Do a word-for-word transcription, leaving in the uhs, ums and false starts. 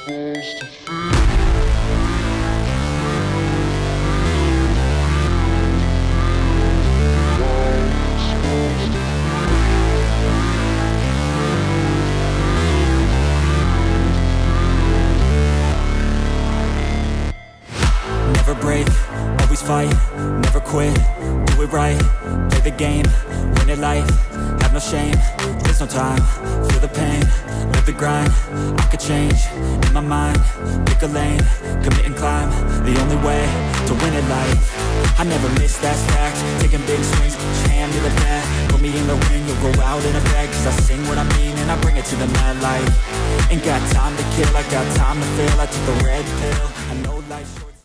supposed to feel. Never break, always fight, never quit, do it right, play the game, win it life, have no shame, there's no time, feel the pain, live the grind, I could change, in my mind, pick a lane, commit and climb, the only way to win it life. I never miss, that's fact, taking big swings, put your hand to the bat, put me in the ring, you'll go out in a bag, cause I sing what I mean and I bring it to the mad light. Ain't got time to kill, I got time to feel, I took the red pill, I know